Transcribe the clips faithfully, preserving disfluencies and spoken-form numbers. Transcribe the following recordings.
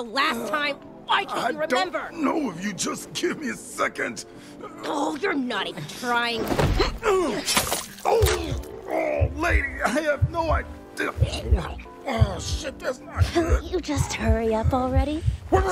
last time. Why can't I you remember? I don't know if you just give me a second. Oh, you're not even trying. Oh, oh, lady, I have no idea. Oh, shit, that's not good. You just hurry up already.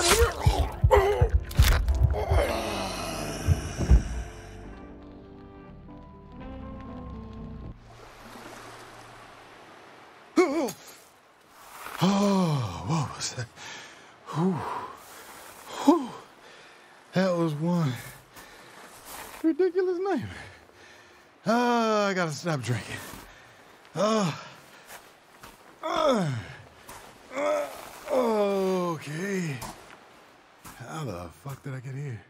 Oh, what was that? Whew. Whew. That was one ridiculous nightmare. Oh, I gotta stop drinking. Oh. Uh, uh, okay. How the fuck did I get here?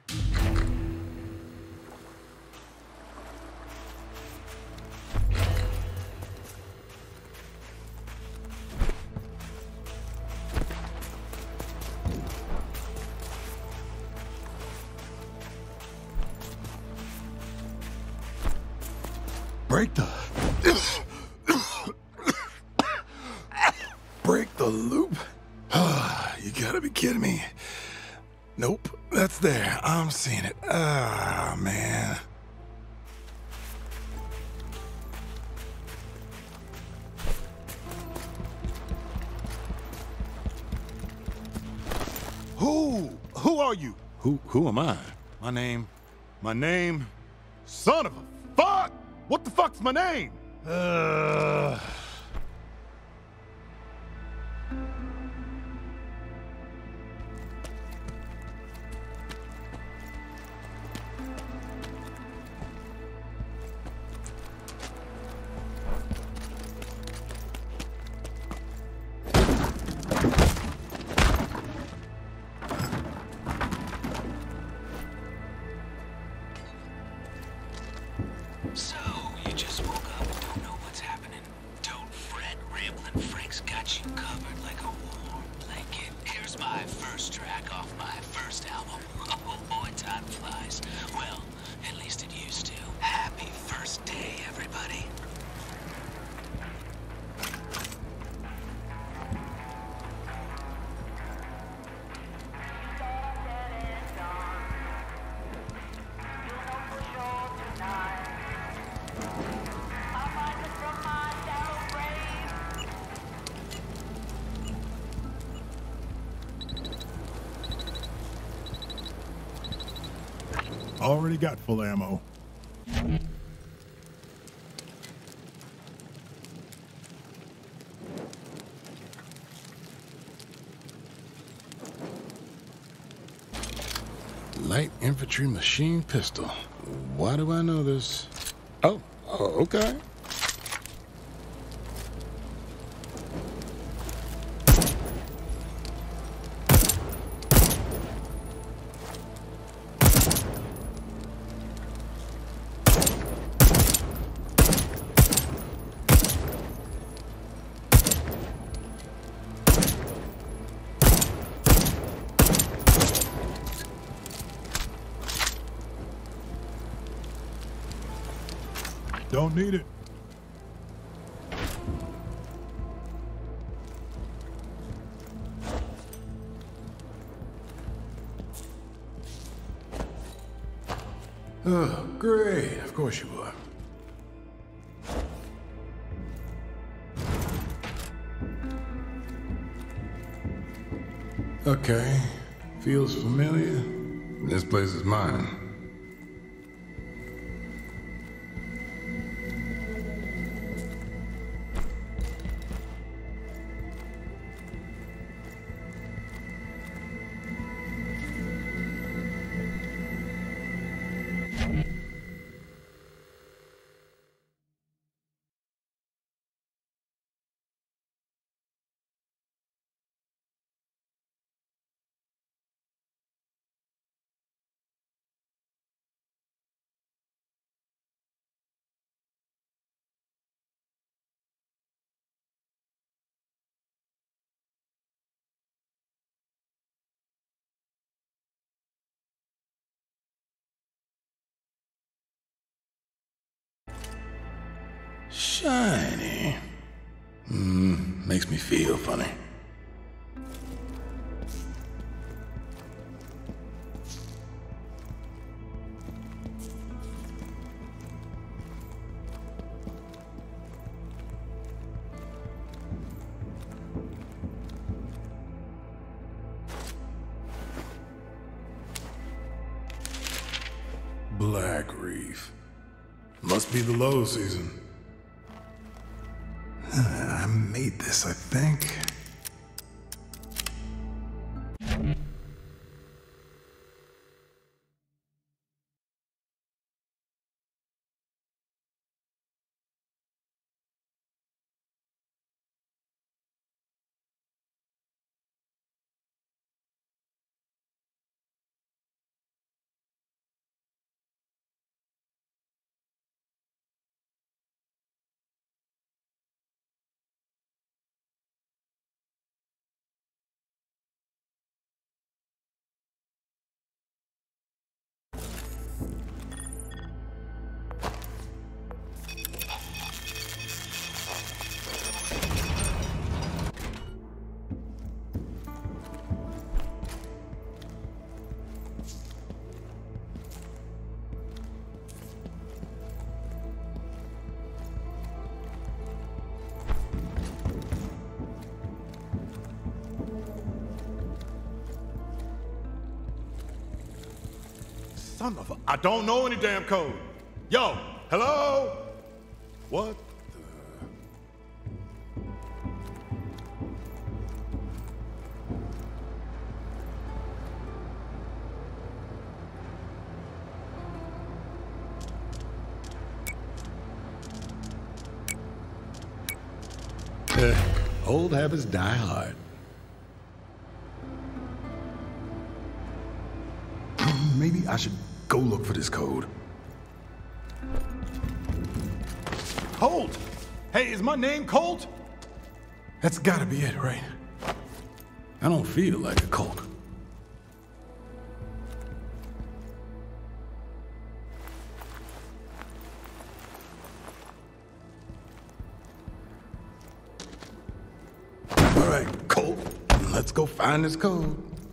Break the... Break the loop? You gotta be kidding me. Nope, that's there. I'm seeing it. Ah, man. Who? Who are you? Who, who am I? My name... My name... Son of a fuck! What the fuck's my name? Uh... So, you just woke up and don't know what's happening? Don't fret, Ramblin' Frank's got you covered like a warm blanket. Here's my first track off my first album. Oh boy, time flies. Well, at least it used to. Happy first day, everybody. Already got full ammo. Light infantry machine pistol. Why do I know this? Oh, oh okay. Don't need it. Oh, great. Of course you would. Okay. Feels familiar. This place is mine. Shiny. Hmm, makes me feel funny. Must be the low season. I made this, I think. Son of a... I don't know any damn code. Yo, hello? What the... Uh, old habits die hard. Maybe I should go look for this code. Colt? Hey, is my name Colt? That's gotta be it, right? I don't feel like a Colt. All right, Colt, let's go find this code.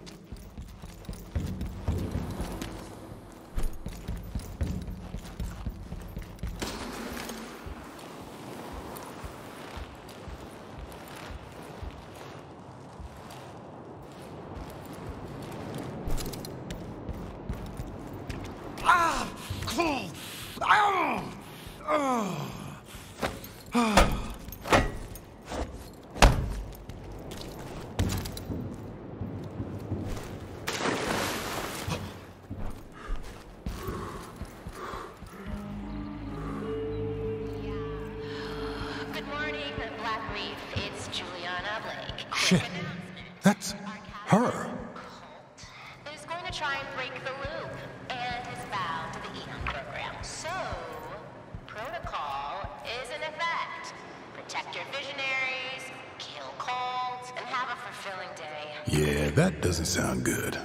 Ah! Colt! Ah! Ah! Ah! Good morning, Black Reef. It's Juliana Blake. Shit, that's her. Is going to try and break the loop and is bound to the Eon program. So, protocol is in effect. Protect your visionaries, kill cults, and have a fulfilling day. Yeah, that doesn't sound good.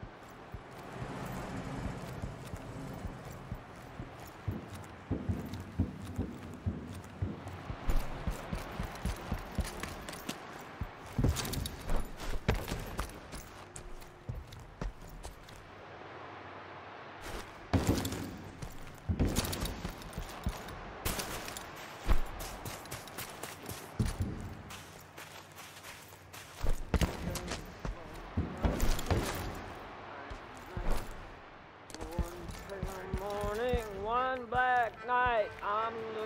Morning, one black night. I'm the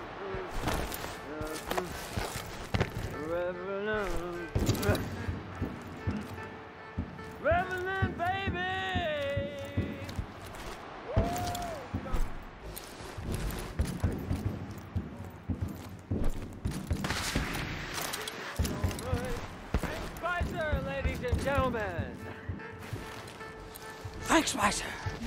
Reverend. Reverend. Reverend, baby! Frank Spicer, ladies and gentlemen. Frank Spicer.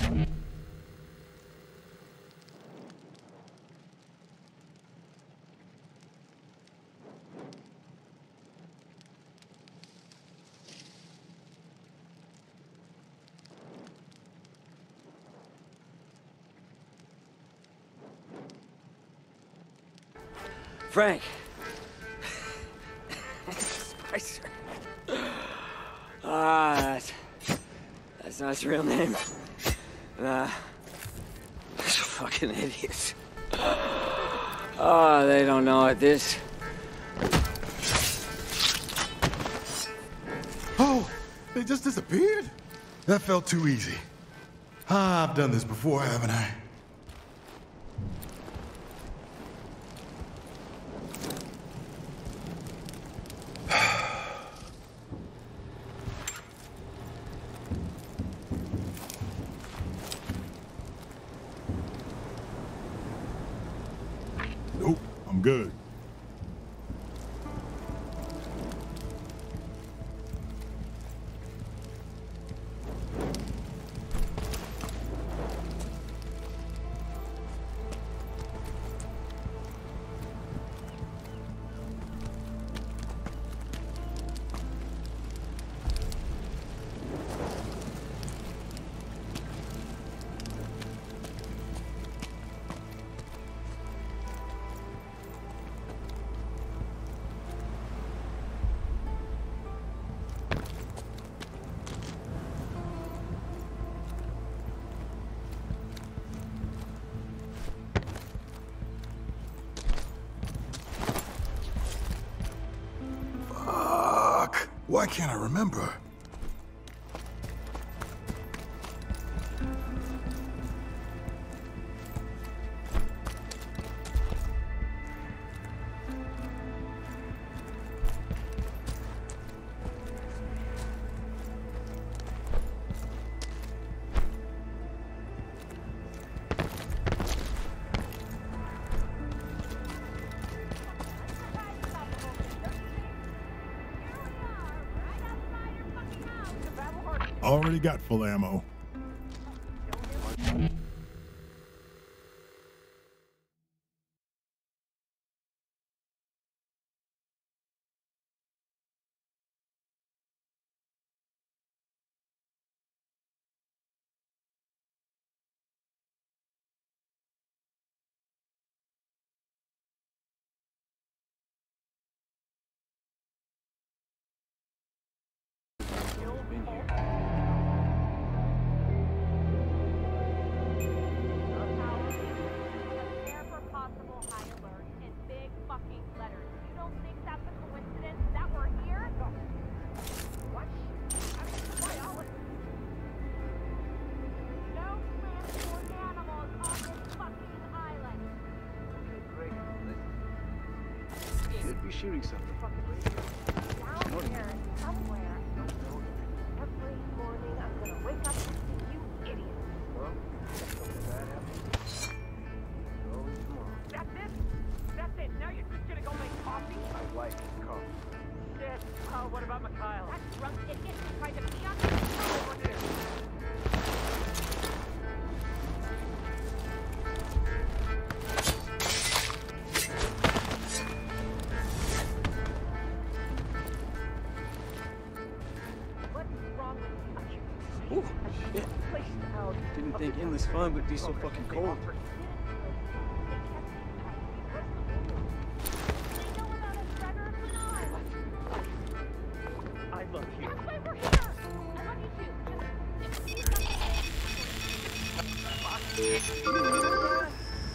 Frank. Spicer. Ah, that's, that's not his real name. Nah. Those fucking idiots. Oh, they don't know it. This. Oh, they just disappeared? That felt too easy. Ah, I've done this before, haven't I? I'm good. Why can't I remember? Already got full ammo. Be shooting something. Down here somewhere. Every morning I'm gonna wake up and see you idiots. Well, something bad happens. Always tomorrow. That's it? That's it. Now you're just gonna go make coffee? I like coffee. Shit. Oh, what about Mikhail? That drunk idiot who tried to pee on me? Oh, what is it? Ooh, shit. Didn't think endless fun would be so fucking cold. I love you. That's why we're here. I love you too.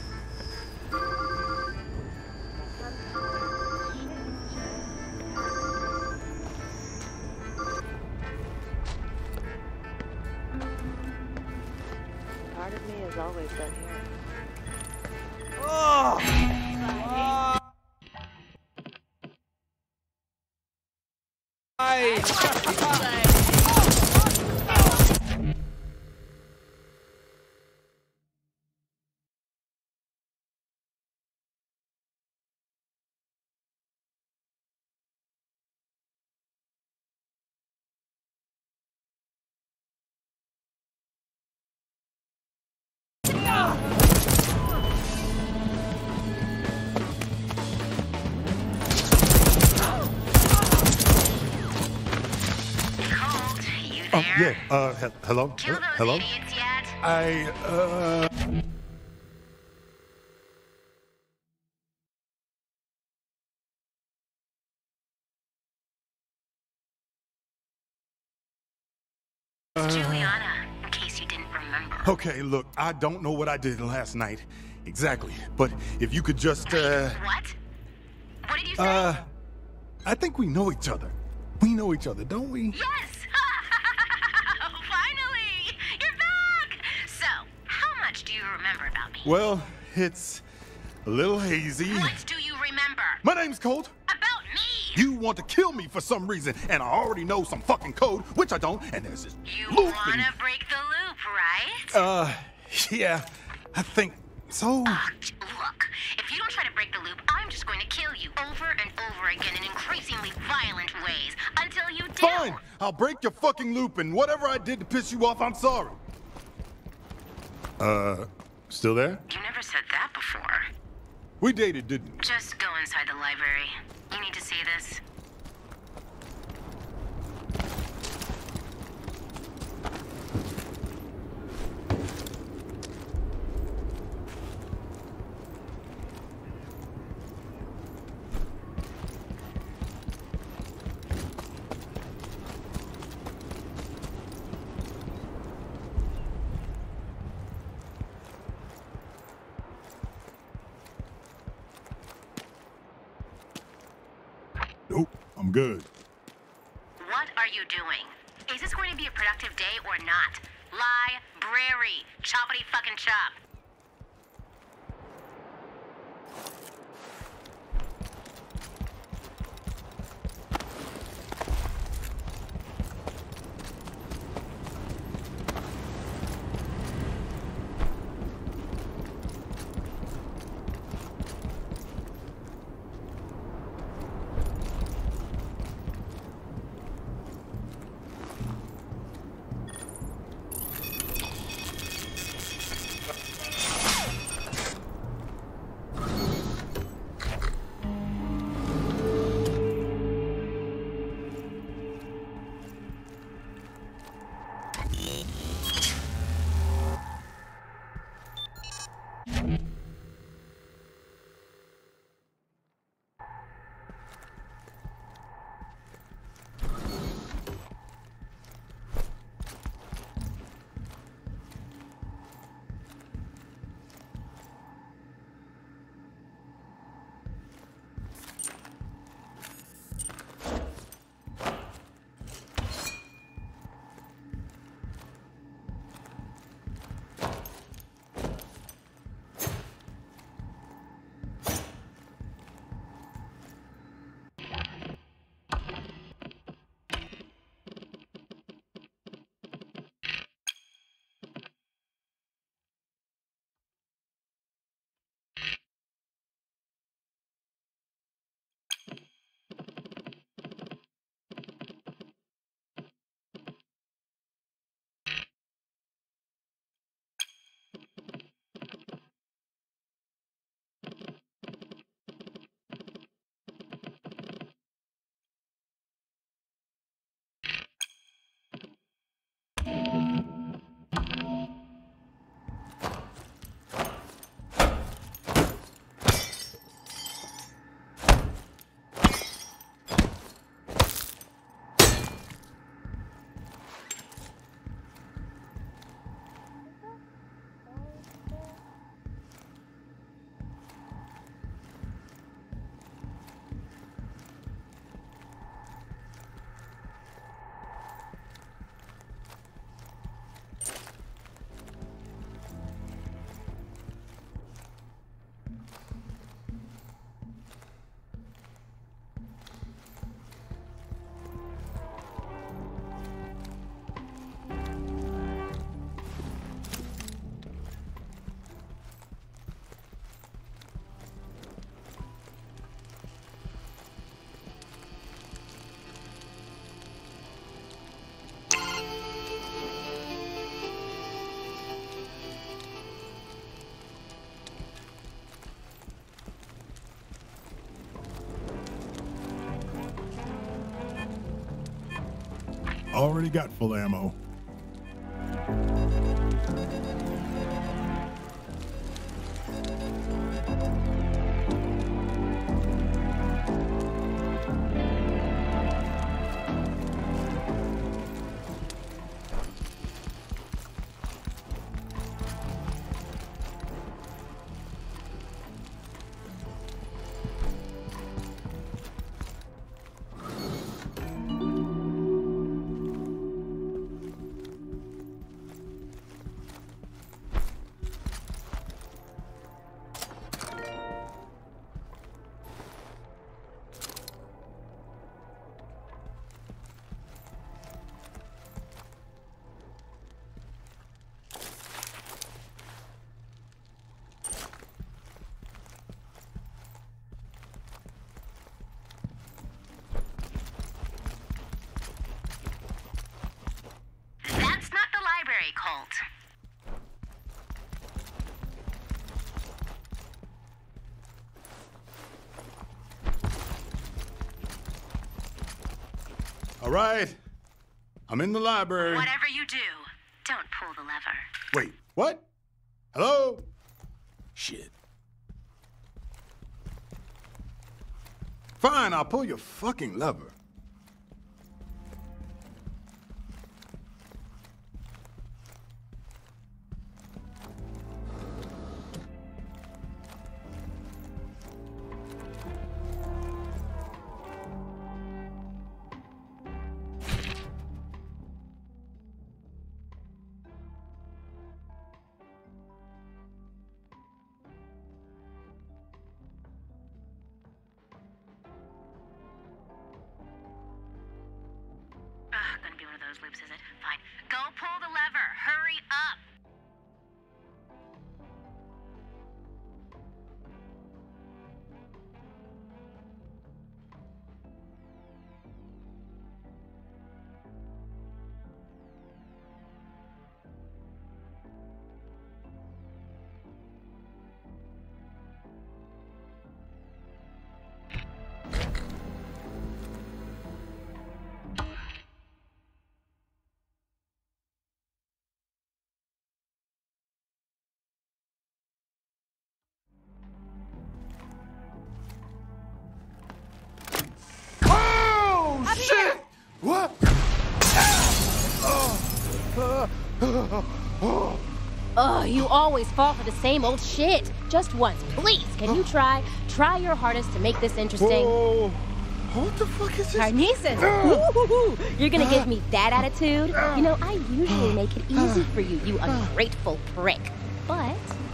Part of me has always been here. Oh! I... Um, yeah, uh, he hello? Kill those Hello? idiots yet? I, uh... Juliana, in case you didn't remember. Okay, look, I don't know what I did last night. Exactly. But if you could just, uh... What? What did you say? Uh... I think we know each other. We know each other, don't we? Yes! Finally! You're back! So, how much do you remember about me? Well, it's a little hazy. What do you remember? My name's Colt. About me! You want to kill me for some reason, and I already know some fucking code, which I don't, and there's this You loop wanna and- break the loop, right? Uh, yeah, I think so. Uh, look, if you don't try to break the loop, I'm just I'll break your fucking loop, and whatever I did to piss you off, I'm sorry. Uh, still there? You never said that before. We dated, didn't we? Just go inside the library. You need to see this. Nope, I'm good. What are you doing? Is this going to be a productive day or not? Library. Choppity fucking chop. Already got full ammo. All right. I'm in the library. Whatever you do, don't pull the lever. Wait, what? Hello? Shit. Fine, I'll pull your fucking lever. Ugh, gonna be one of those loops, is it? Fine. Go pull the lever. Hurry up. Oh, shit! What? Ugh, you always fall for the same old shit. Just once, please. Can you try? Try your hardest to make this interesting. Whoa. What the fuck is this? Carnices! Woo-hoo-hoo. You're gonna give me that attitude? You know, I usually make it easy for you, you ungrateful prick. But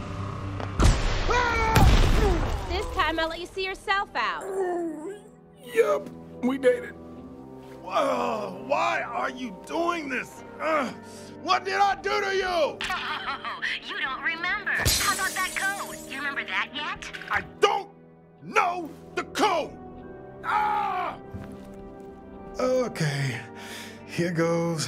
this time I'll let you see yourself out. Yup, we dated. Whoa, why are you doing this? Uh, what did I do to you? Oh, you don't remember. How about that code? You remember that yet? I don't know the code. Ah! Okay, here goes.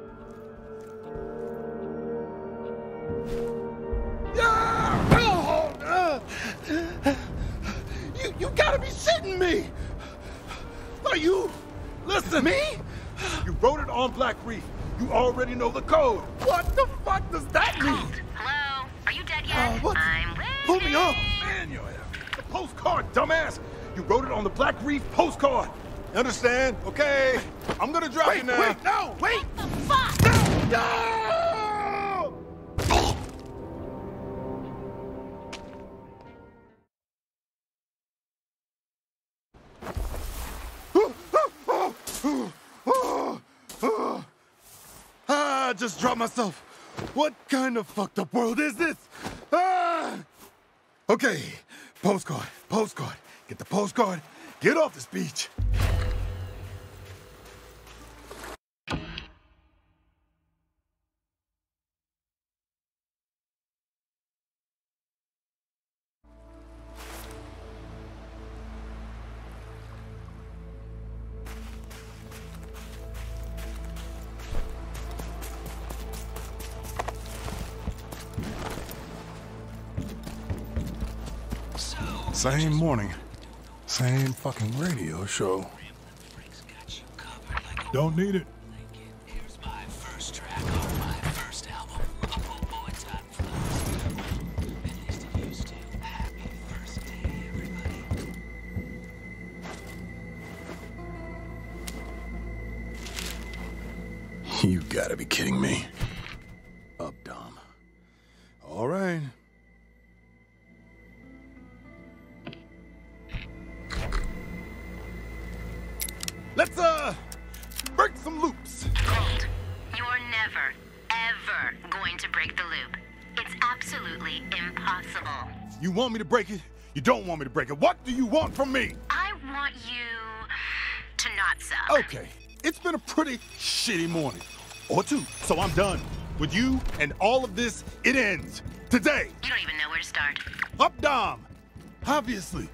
Ah! Oh, uh, you, you gotta be shitting me. Are you? Listen. Me? You wrote it on Black Reef. You already know the code. What the fuck does that mean? Code. Hello? Are you dead yet? Uh, what? I'm waiting. Pull me up. Man, you're a postcard, dumbass. You wrote it on the Black Reef postcard. You understand? Okay. I'm gonna drop Wait, you now. wait, no, wait. What the fuck? No! Ah, I just dropped myself. What kind of fucked up world is this? Ah! Okay, postcard, postcard. Get the postcard. Get off this beach. Same morning, same fucking radio show. Don't need it. Here's my first track off my first album. Oh boy, time flies. At least it used to. Happy first day, everybody. You gotta be kidding me. Up, Dom. All right. Let's, uh, break some loops. Hold. You're never, ever going to break the loop. It's absolutely impossible. You want me to break it? You don't want me to break it. What do you want from me? I want you to not suck. Okay, it's been a pretty shitty morning. Or two, so I'm done. With you and all of this, it ends. Today. You don't even know where to start. Up, Dom. Obviously.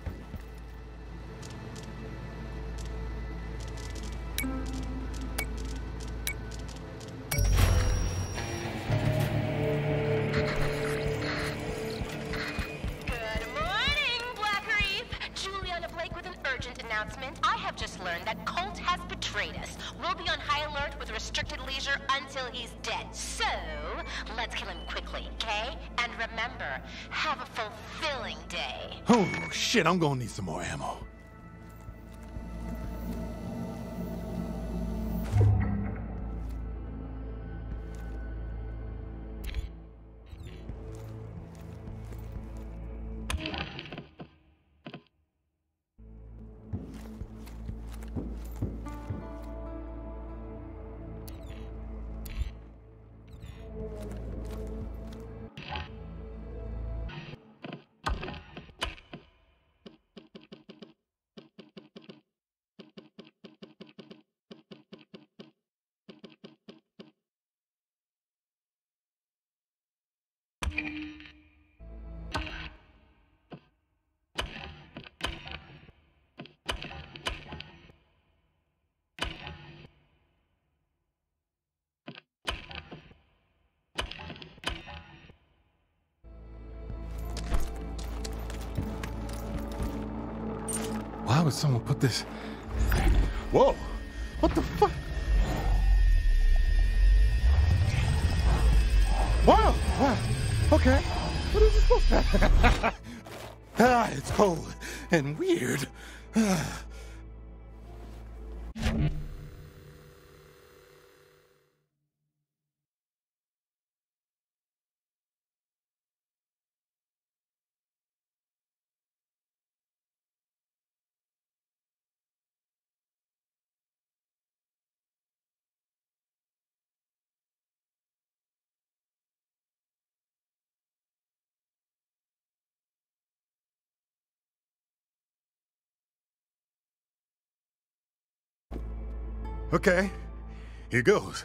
announcement. I have just learned that Colt has betrayed us. We'll be on high alert with restricted leisure until he's dead. So, let's kill him quickly, okay? And remember, have a fulfilling day. Oh, shit, I'm gonna need some more ammo. Why would someone put this? Whoa! What the fuck? Wow! Wow! Okay. What is this supposed to? Ah, it's cold and weird. Okay, here goes.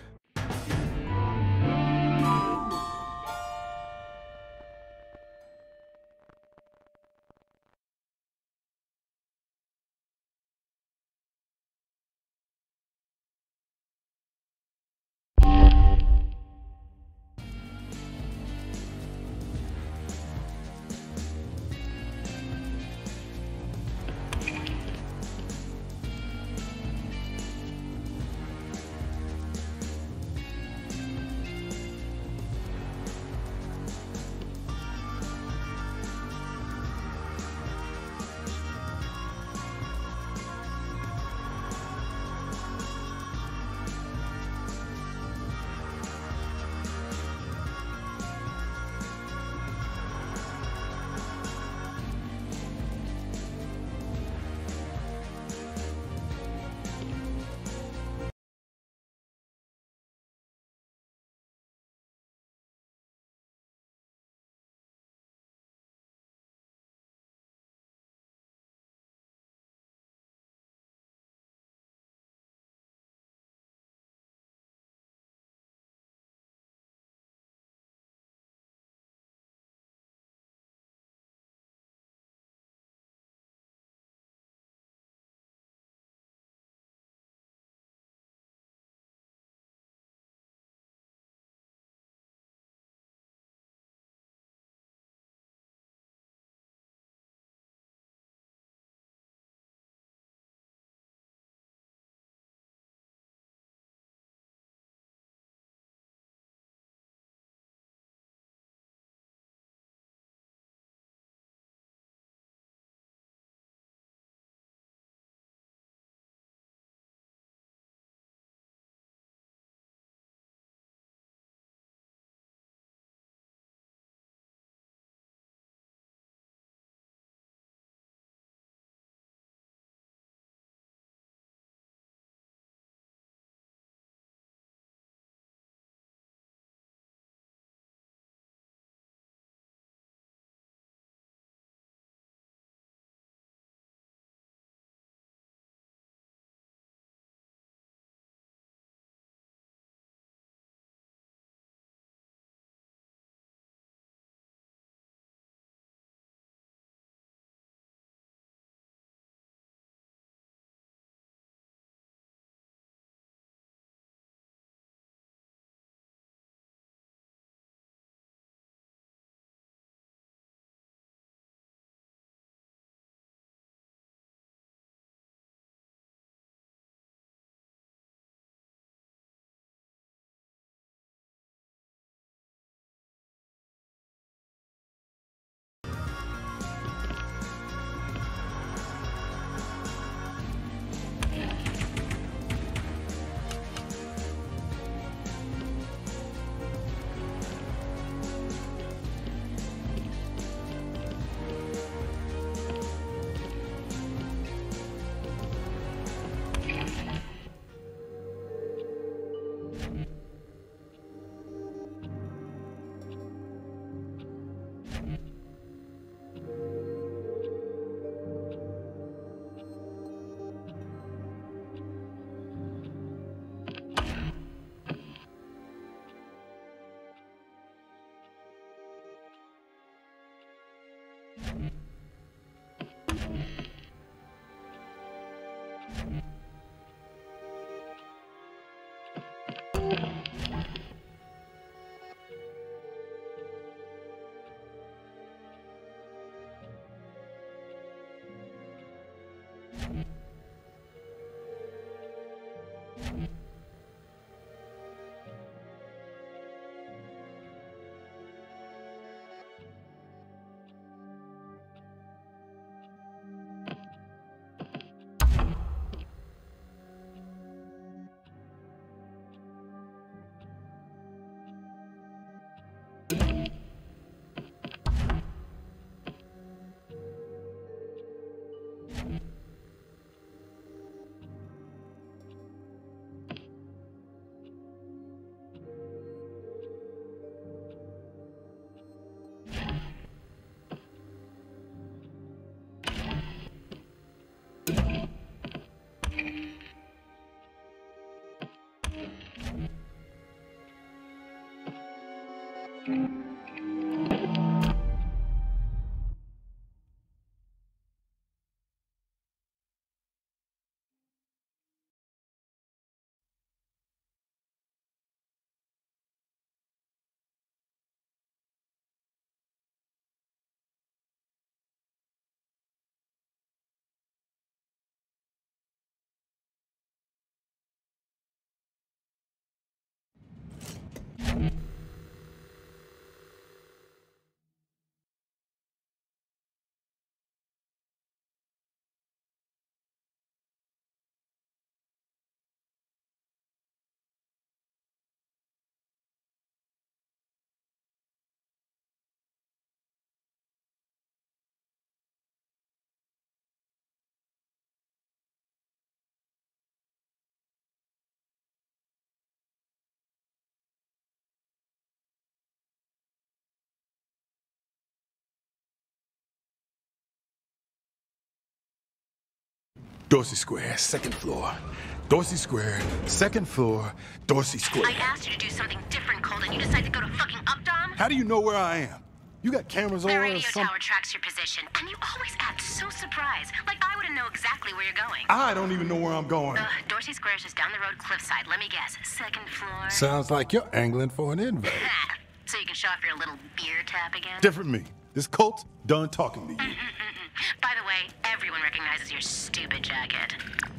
Dorsey Square, second floor. Dorsey Square, second floor, Dorsey Square. I asked you to do something different, Colt, and you decided to go to fucking Updom? How do you know where I am? You got cameras on The or radio something? tower tracks your position, and you always act so surprised, like I wouldn't know exactly where you're going. I don't even know where I'm going. Uh, Dorsey Square's just down the road, cliffside. Let me guess, second floor? Sounds like you're angling for an invite. So you can show off your little beer tap again? Different me. This Colt done talking to you. Mm-mm-mm-mm. By the way, everyone recognizes your stupid jacket.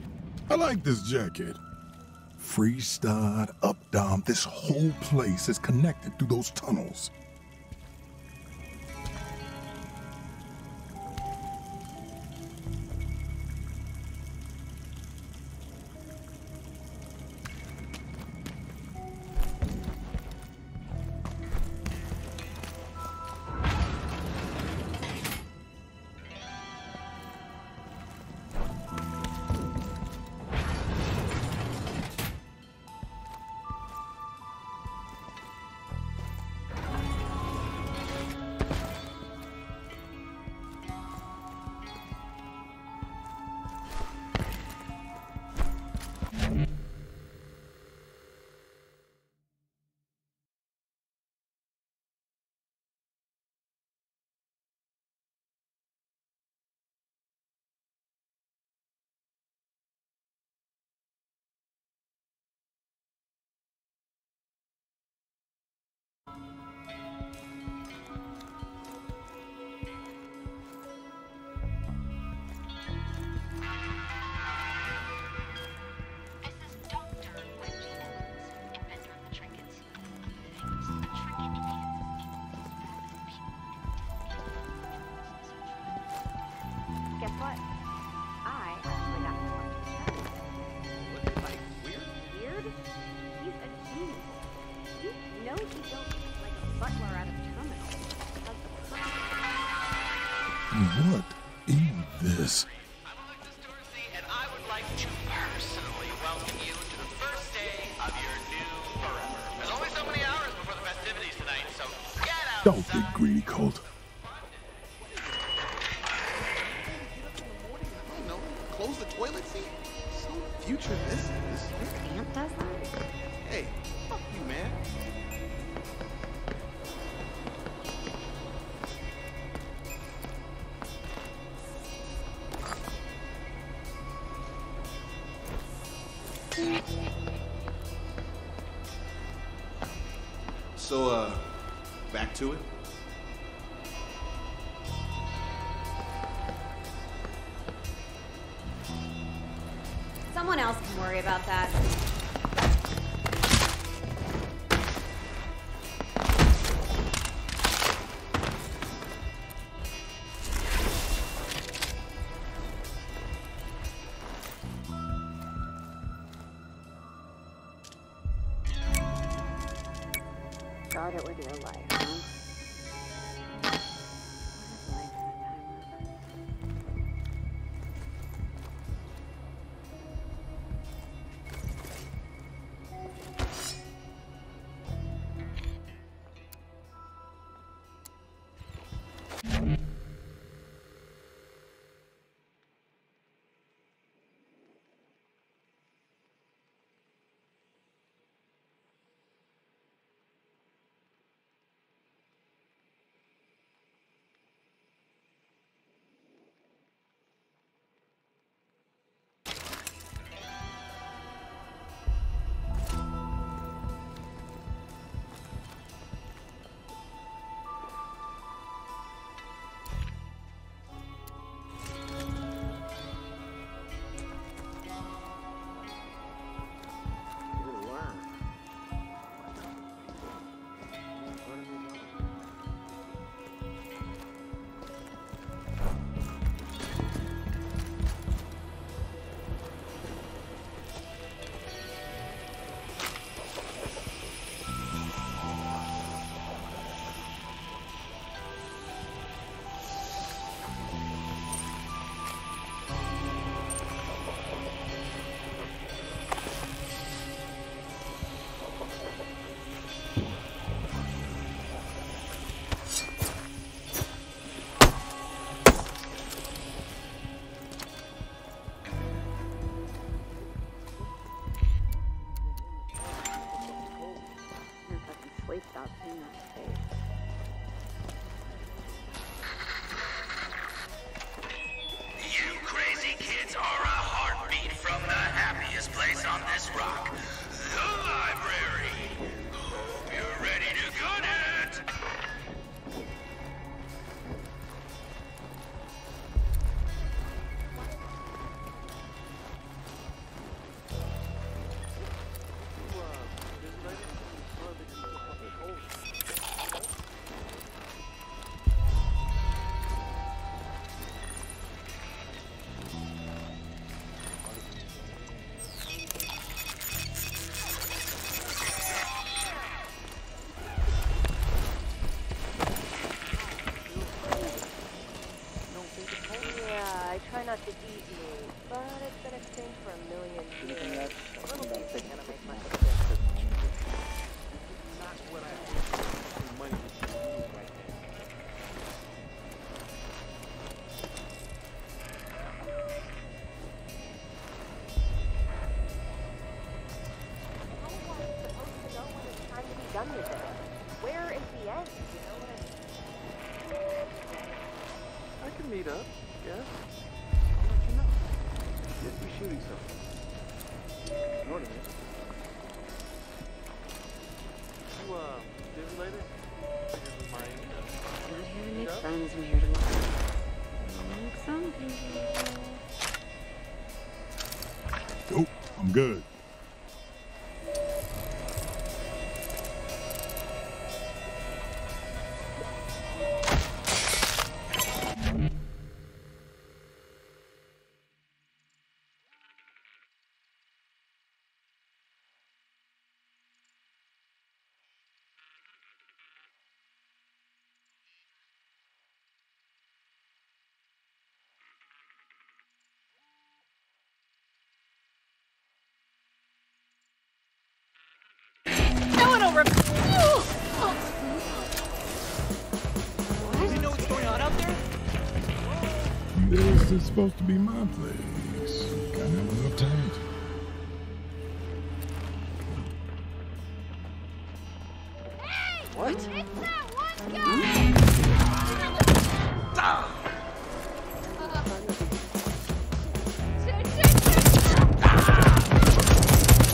I like this jacket. Freestyle, Updom, this whole place is connected through those tunnels. Guess what? I actually got to talk to him. What's it like? Weird? Weird? He's a genius. You know he built like a butler out of terminal. Has the perfect- What is this? I'm Alexis Dorsey, and I would like to personally welcome you to the first day of your new forever. There's only so many hours before the festivities tonight, so get out. Don't be greedy, Colt. No, close the toilet seat? So futuristic. This, this Aunt does that? Hey, fuck you, man. So, uh, back to it? Someone else can worry about that. Start it with your life, huh? Stop seeing that face. You crazy kids are a heartbeat from the happiest place on this rock, the library. Hope you're ready to gun it. Not to eat meat, but it's been exchanged for a million years. A little piece is gonna make much of a difference. Not what I think money is to use right now. How am I supposed to know when it's time to be done with it? Where is the end? You know what I mean? I can meet up, yeah. Just be shooting something. You know what I mean? You, uh, busy later? Here's my, uh, We're here to make friends, we're here to learn. Like some people. Nope, I'm good. No one will rem- Do you know what's going on out there? This is supposed to be my place. Kind of uptight. What? It's that one guy! Ah! Uh,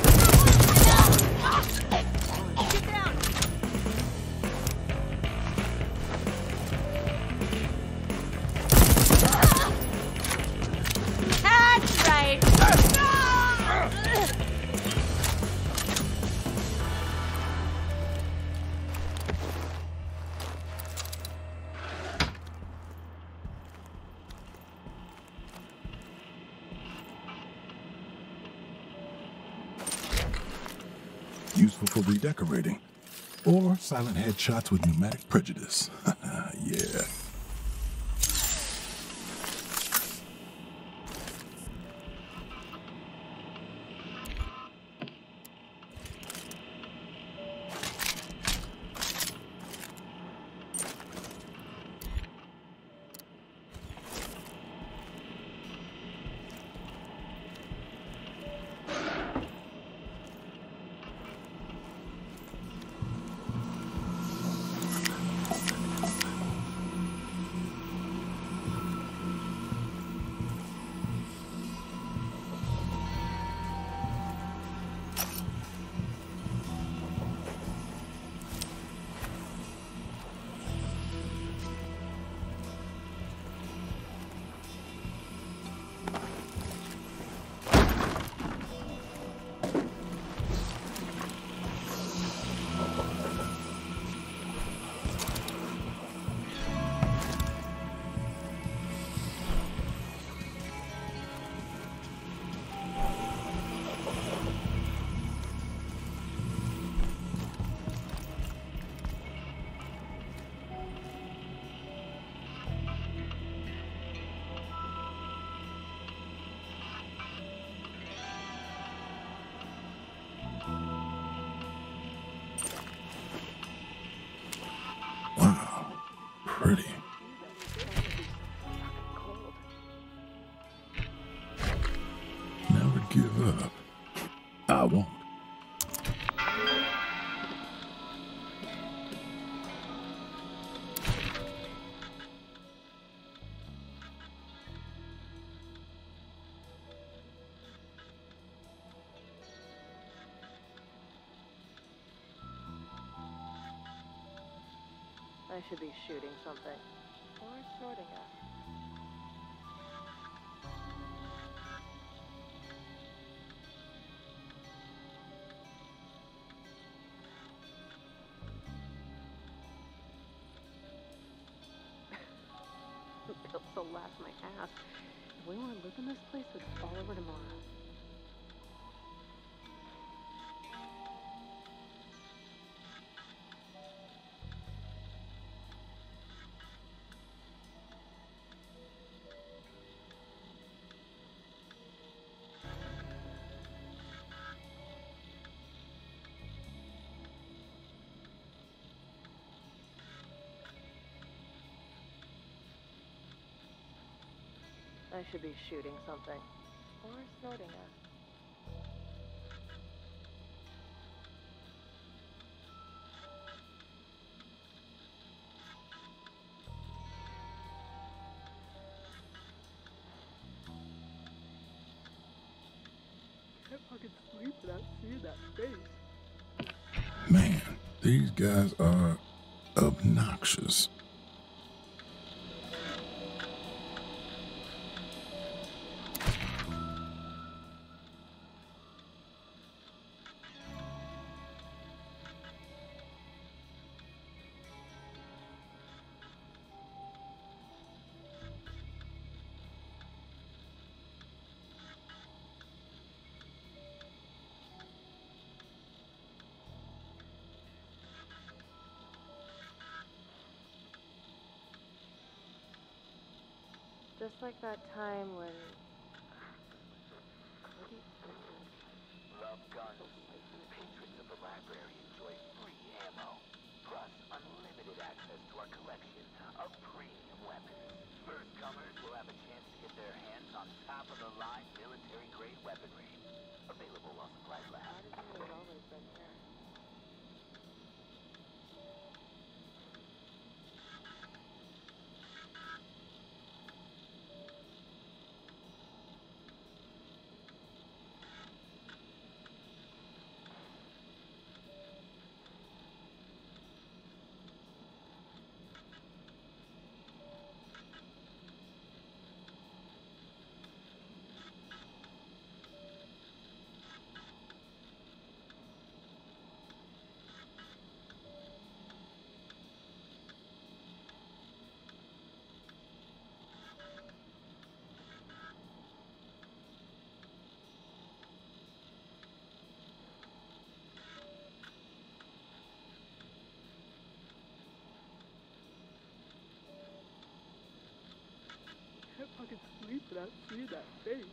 Useful for redecorating. Or silent headshots with pneumatic prejudice. Yeah. Wow, pretty. Never give up. I won't. I should be shooting something. Or snorting it. Bills will laugh my ass. If we want to live in this place, we'd fall over tomorrow. I should be shooting something. Or snorting it. Can't fucking sleep without seeing that face. Man, these guys are obnoxious. Just like that time when... Love guns. Patrons of the library enjoy free ammo, plus unlimited access to our collection of premium weapons. First comers will have a chance to get their hands on top-of-the-line military-grade weaponry. Available while supplies last. There's always been here. not see that face.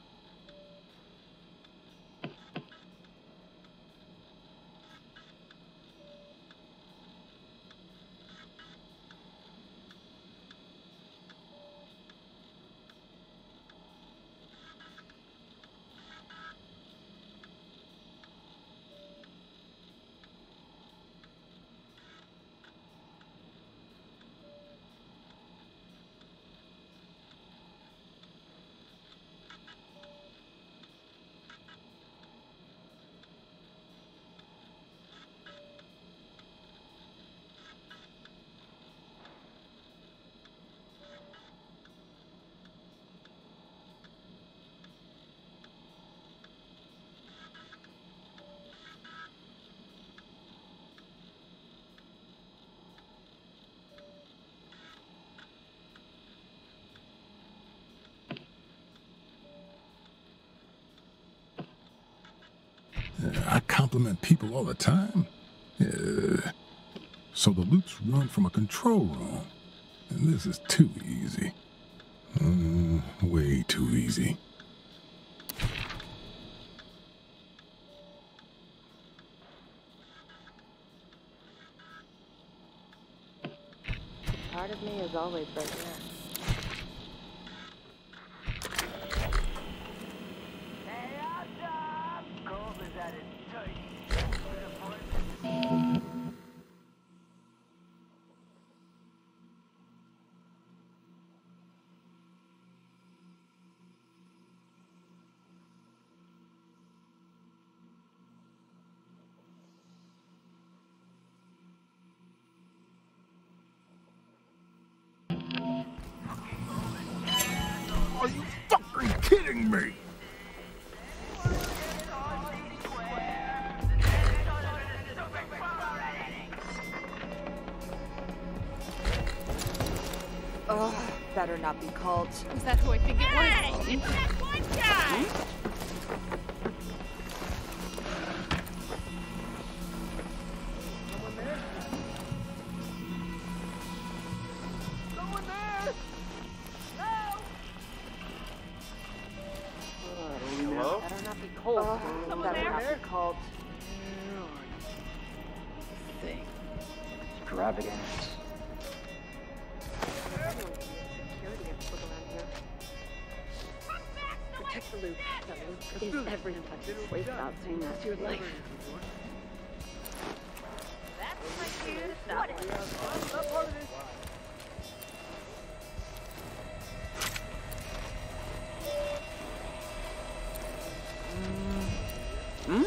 I compliment people all the time. Yeah. So the loops run from a control room. And this is too easy. Mm, way too easy. Part of me is always right there. Are you fucking kidding me? Ugh, better not be called. Is that who I think it was? Hey, it's that one guy! Hmm? Hello? Better not be cold. Ugh, Someone better there? not be called. Thing. Extravagant. Security and look around here. Protect the loop. The loop is everybody's way without saying that to your life. That's my cue to stop it. Hmm?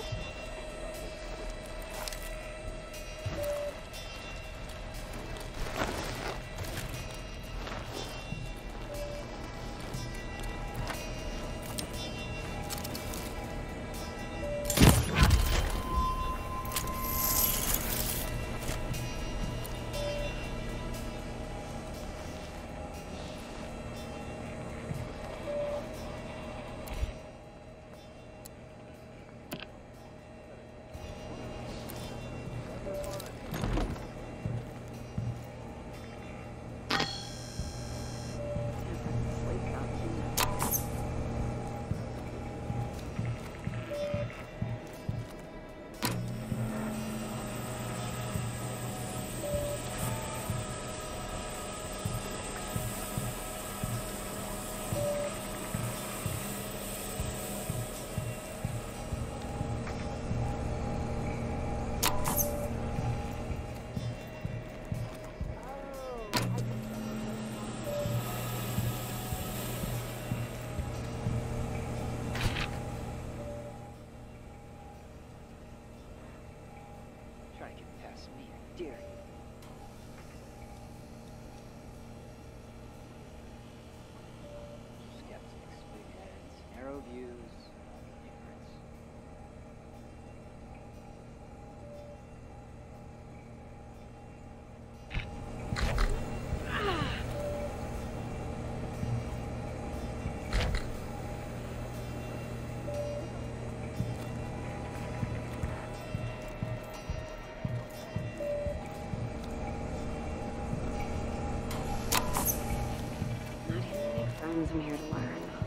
Try to get past me, I dare you. Skeptics, big heads, narrow views, ignorance. Not here to make friends, I'm here to learn.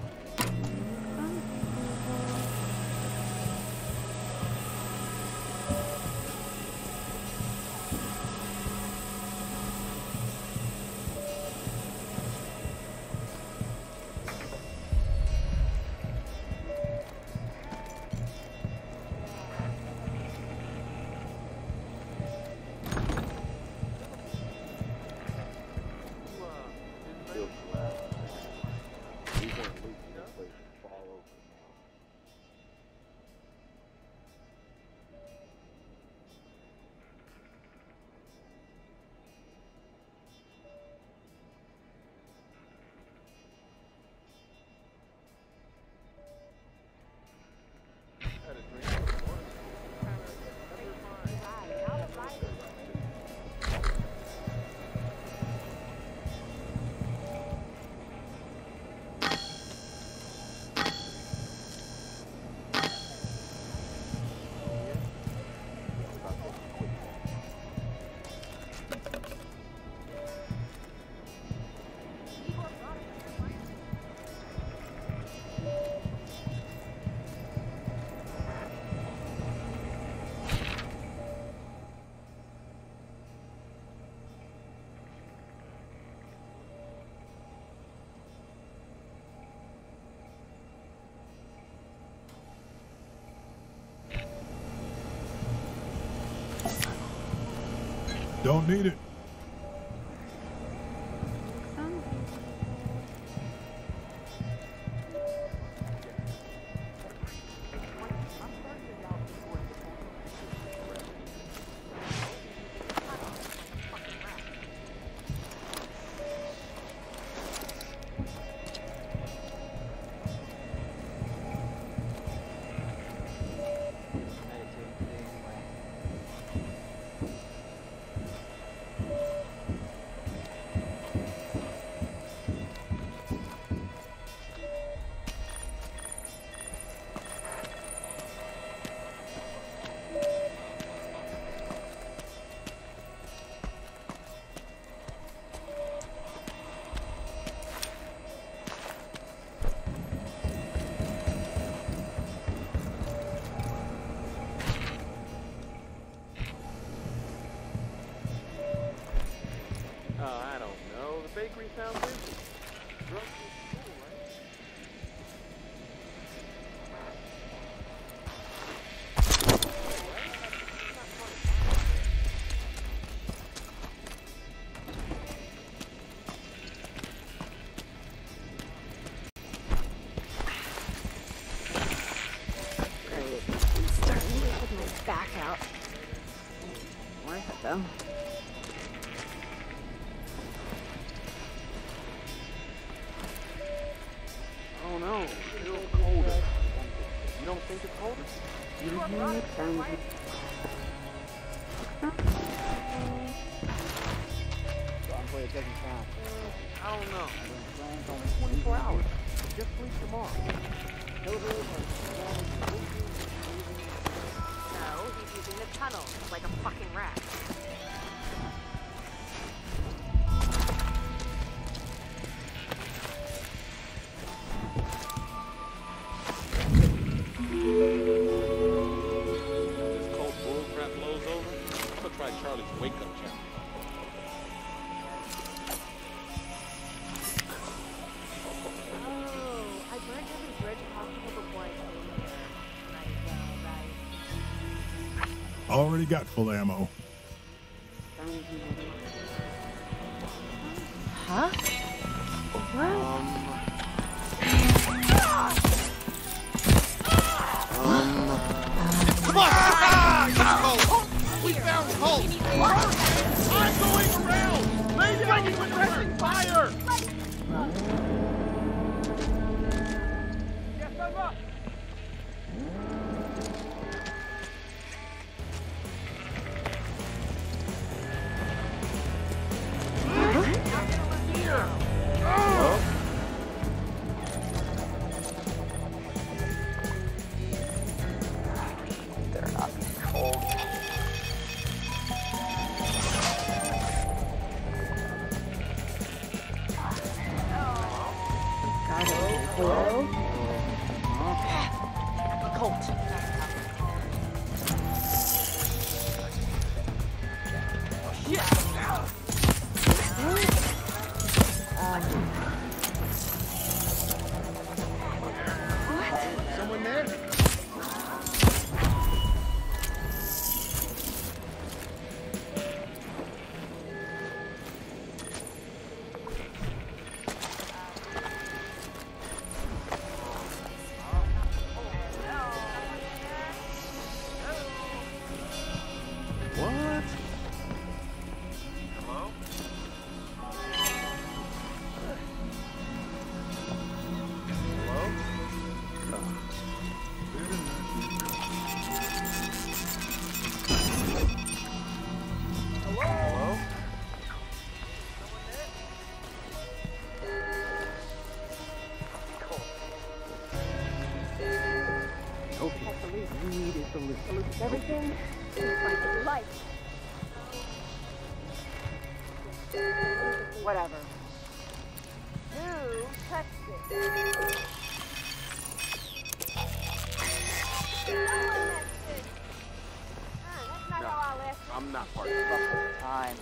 Don't need it. Bakery sounds empty. Drunk is cool, right? Great. I'm starting to with my back out. Worth it though. Oh no, it's still colder. You don't think it's colder? You are right, right? It doesn't count. I don't know. It's only twenty-four hours. Just sleep tomorrow. No, he's using the tunnel like a fucking rat. This cold bull crap blows over. Looks like Charlie's wake-up challenge. Already got full ammo. Huh? Come on! Ah, we found Colt! I'm going around! Lady, I need pressing fire! Yes, I'm up. Someone there? What? Hello? Hello? Everything is like life. Whatever. Who touched it? That's not how I left it. I'm not part of the time.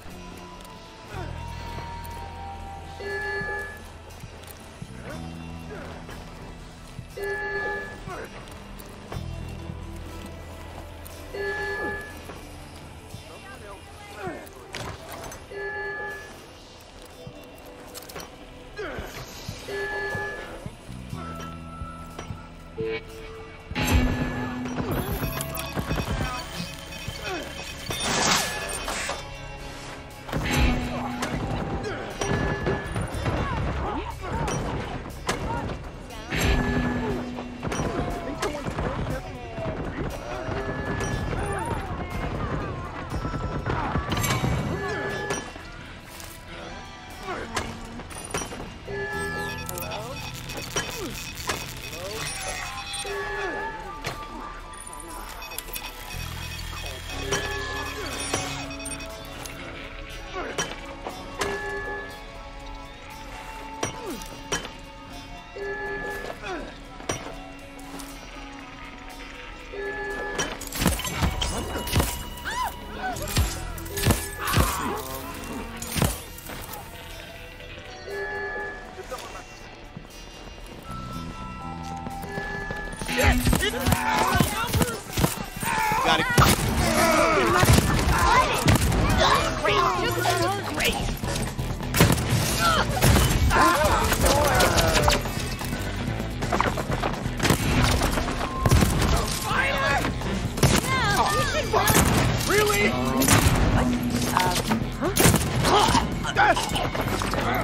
Got it. Really? What? Uh, huh?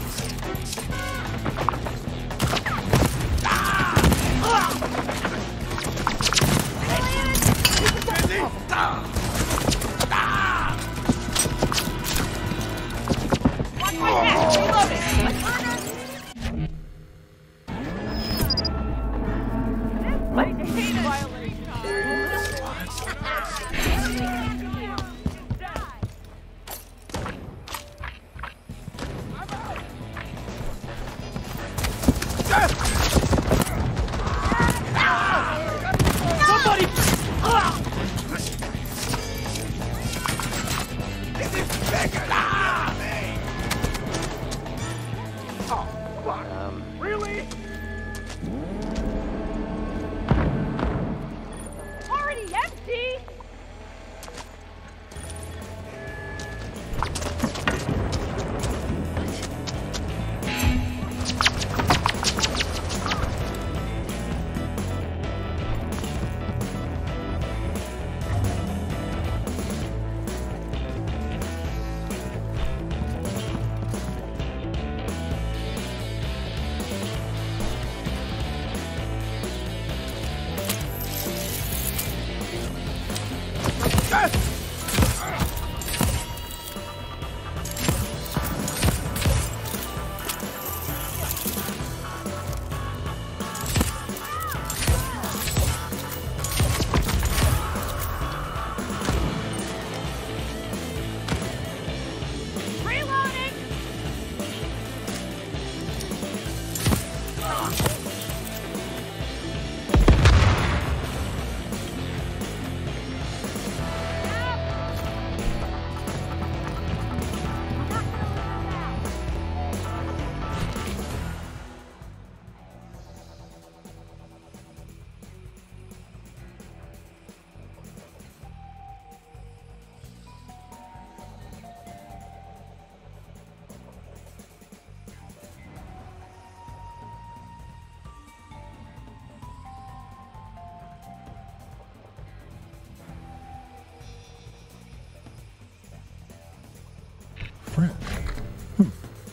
Frank? Hmm.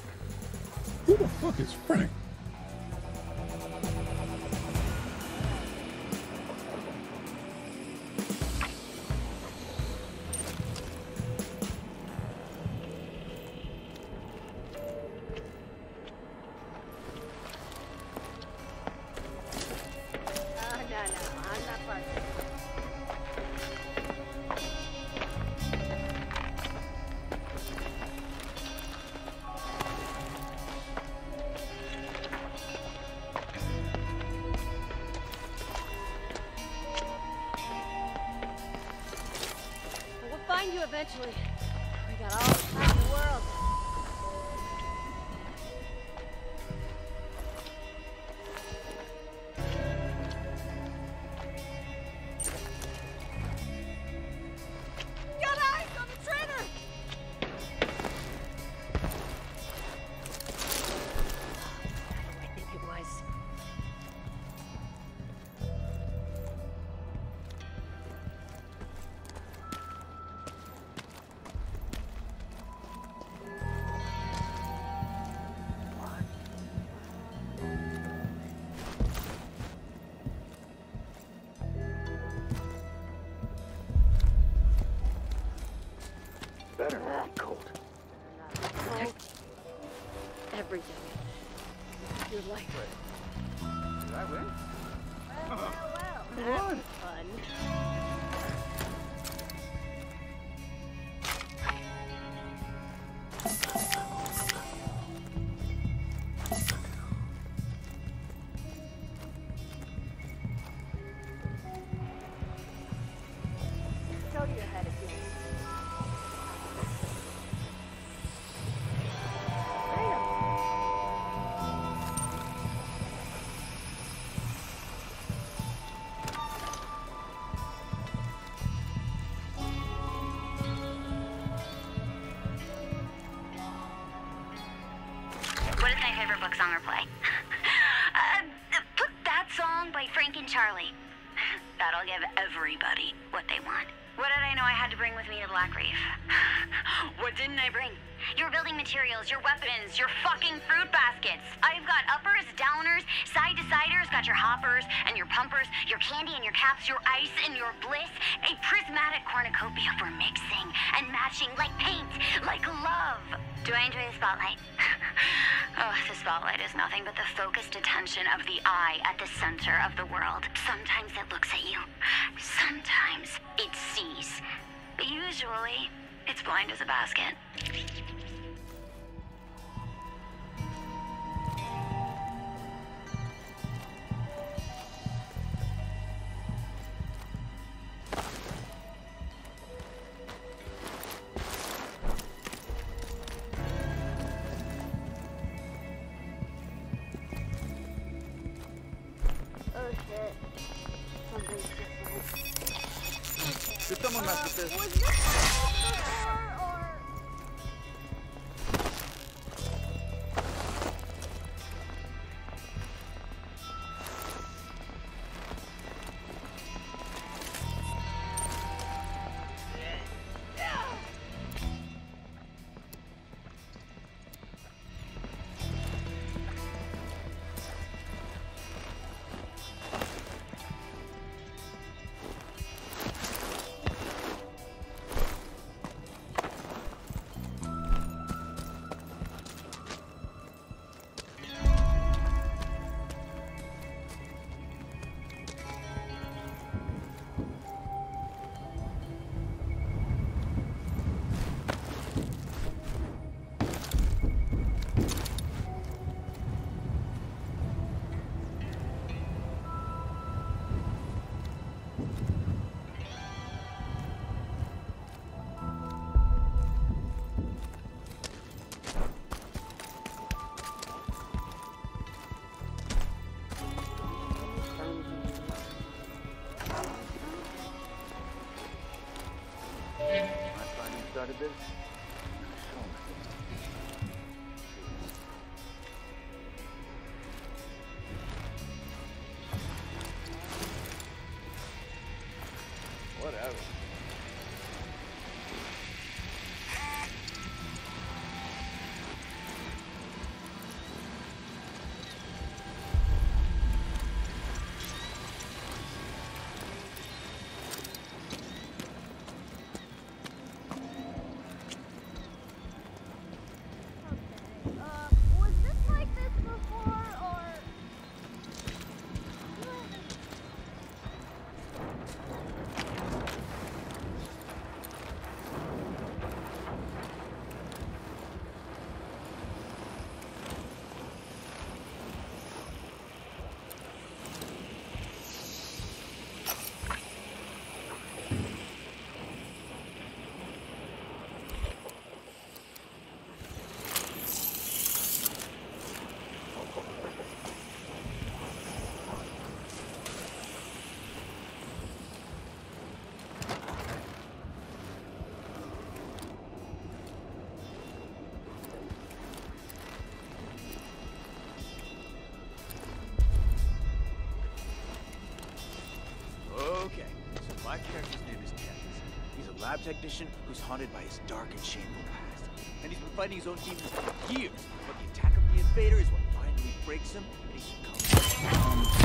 Who the fuck is Frank? Find you eventually. We got all the time in the world. Got eyes on the trainer! I think it was. Better not be cold. Protect everything. Your life. Did I win? Well, well, well. That was fun. Go to your head again. song or play. uh, put that song by Frank and Charlie. That'll give everybody what they want. What did I know I had to bring with me to Black Reef? What didn't I bring? Your building materials, your weapons, your fucking fruit baskets. I've got uppers, downers, side-to-siders, got your hoppers and your pumpers, your candy and your caps, your ice and your bliss, a prismatic cornucopia for mixing and matching like paint, like love. Do I enjoy the spotlight? Oh, the spotlight is nothing but the focused attention of the eye at the center of the world. Sometimes it looks at you. Sometimes it sees. But usually, it's blind as a basket. Did someone mess with this? Was this before or... Started this? Whatever. Okay, so my character's name is Dennis. He's a lab technician who's haunted by his dark and shameful past. And he's been fighting his own demons for years, but the attack of the invader is what finally breaks him, and he succumbs.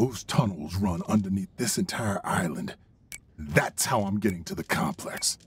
Those tunnels run underneath this entire island. That's how I'm getting to the complex.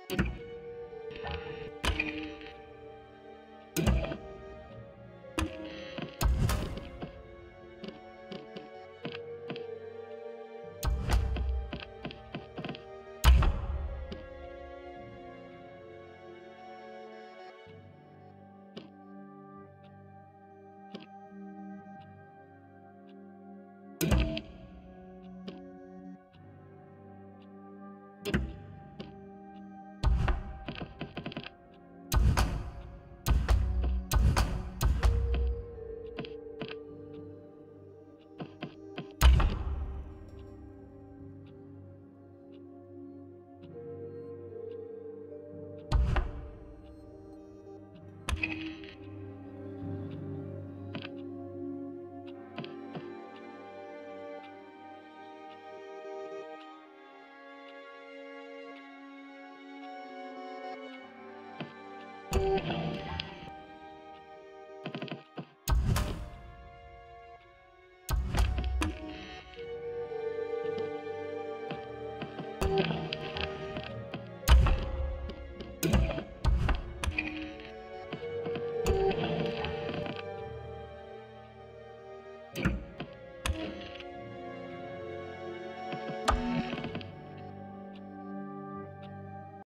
You